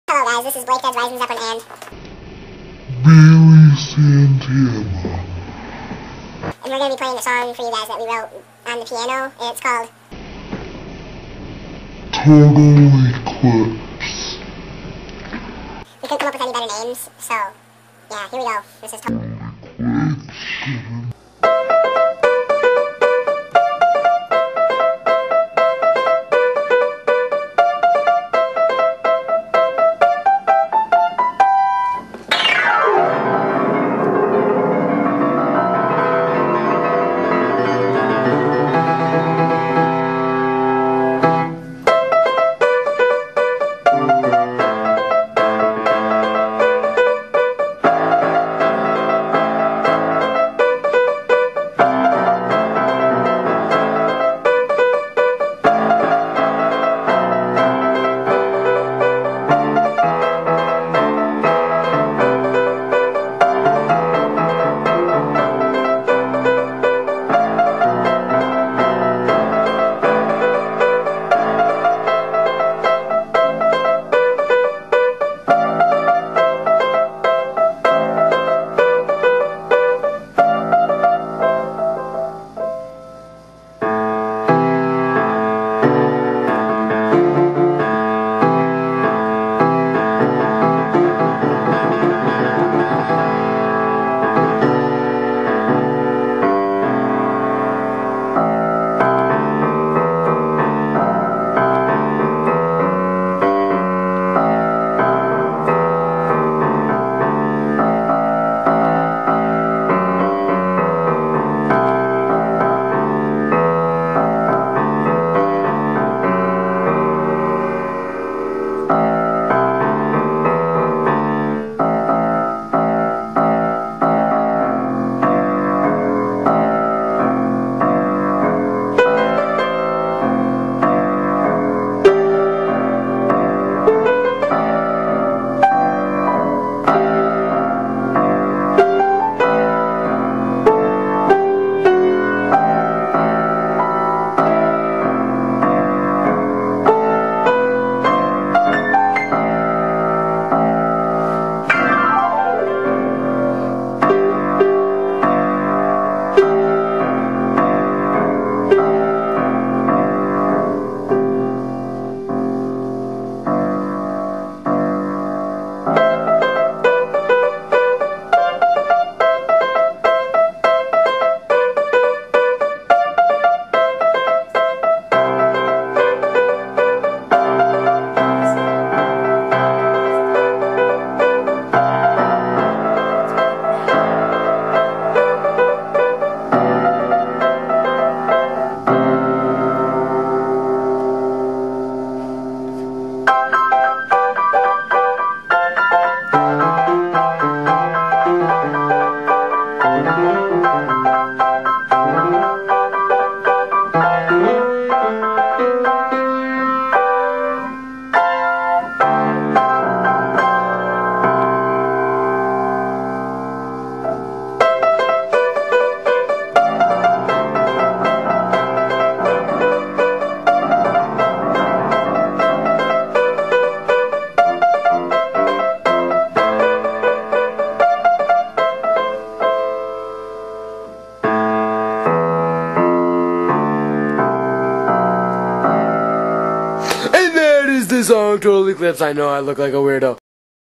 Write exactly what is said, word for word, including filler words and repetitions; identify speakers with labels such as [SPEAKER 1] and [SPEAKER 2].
[SPEAKER 1] Hello guys, this is Blake Dead's Rising Zeppelin and
[SPEAKER 2] Billy Santana.
[SPEAKER 1] And we're going to be playing a song for you guys that we wrote on the piano, and it's called
[SPEAKER 2] Total Eclipse.
[SPEAKER 1] We couldn't come up with any better names, so yeah, here we go. This is Total
[SPEAKER 2] Eclipse.
[SPEAKER 3] And that is the song Total Eclipse. I know I look like a weirdo.